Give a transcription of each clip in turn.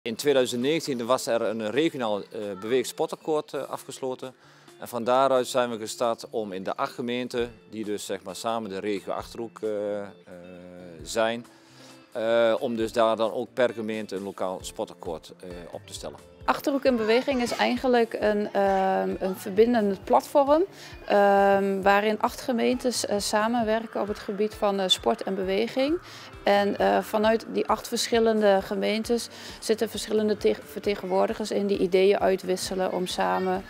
In 2019 was er een regionaal beweegsportakkoord afgesloten. En van daaruit zijn we gestart om in de 8 gemeenten, die dus zeg maar samen de regio Achterhoek zijn, om dus daar dan ook per gemeente een lokaal sportakkoord op te stellen. Achterhoek in Beweging is eigenlijk een verbindend platform waarin 8 gemeentes samenwerken op het gebied van sport en beweging. En vanuit die 8 verschillende gemeentes zitten verschillende vertegenwoordigers in die ideeën uitwisselen om samen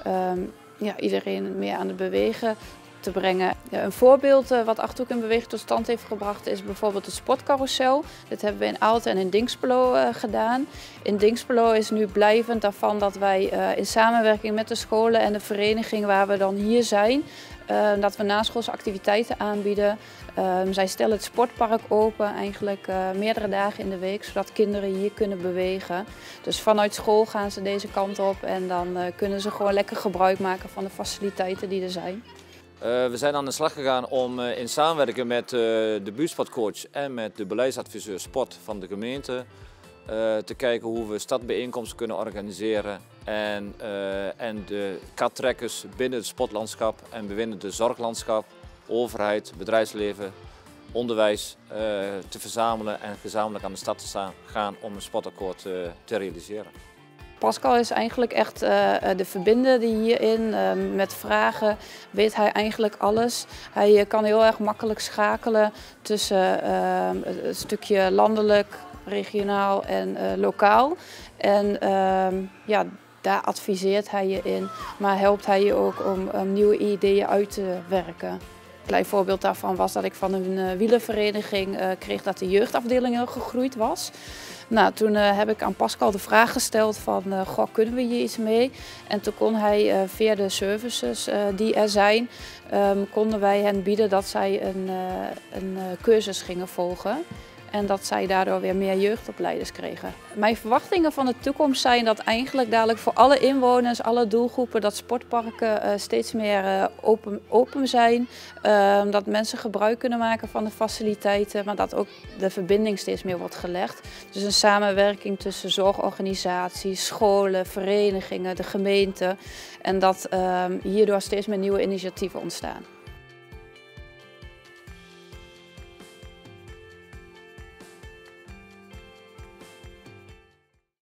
iedereen meer aan het bewegen te brengen. Ja, een voorbeeld wat Achterhoek in Beweging tot stand heeft gebracht is bijvoorbeeld het sportcarousel. Dit hebben we in Aalten en in Dinxperlo gedaan. In Dinxperlo is nu blijvend daarvan dat wij in samenwerking met de scholen en de vereniging waar we dan hier zijn, dat we naschoolse activiteiten aanbieden. Zij stellen het sportpark open eigenlijk meerdere dagen in de week, zodat kinderen hier kunnen bewegen. Dus vanuit school gaan ze deze kant op en dan kunnen ze gewoon lekker gebruik maken van de faciliteiten die er zijn. We zijn aan de slag gegaan om in samenwerking met de buurtsportcoach en met de beleidsadviseur sport van de gemeente te kijken hoe we stadbijeenkomsten kunnen organiseren en de karttrekkers binnen het sportlandschap en binnen het zorglandschap, overheid, bedrijfsleven, onderwijs te verzamelen en gezamenlijk aan de stad te gaan om een sportakkoord te realiseren. Pascal is eigenlijk echt de verbinder die hierin, met vragen weet hij eigenlijk alles. Hij kan heel erg makkelijk schakelen tussen een stukje landelijk, regionaal en lokaal. En daar adviseert hij je in, maar helpt hij je ook om nieuwe ideeën uit te werken. Een klein voorbeeld daarvan was dat ik van een wielervereniging kreeg dat de jeugdafdeling heel gegroeid was. Nou, toen heb ik aan Pascal de vraag gesteld van, goh, kunnen we hier iets mee? En toen kon hij via de services die er zijn, konden wij hen bieden dat zij een cursus gingen volgen. En dat zij daardoor weer meer jeugdopleiders kregen. Mijn verwachtingen van de toekomst zijn dat eigenlijk dadelijk voor alle inwoners, alle doelgroepen, dat sportparken steeds meer open zijn. Dat mensen gebruik kunnen maken van de faciliteiten, maar dat ook de verbinding steeds meer wordt gelegd. Dus een samenwerking tussen zorgorganisaties, scholen, verenigingen, de gemeente. En dat hierdoor steeds meer nieuwe initiatieven ontstaan.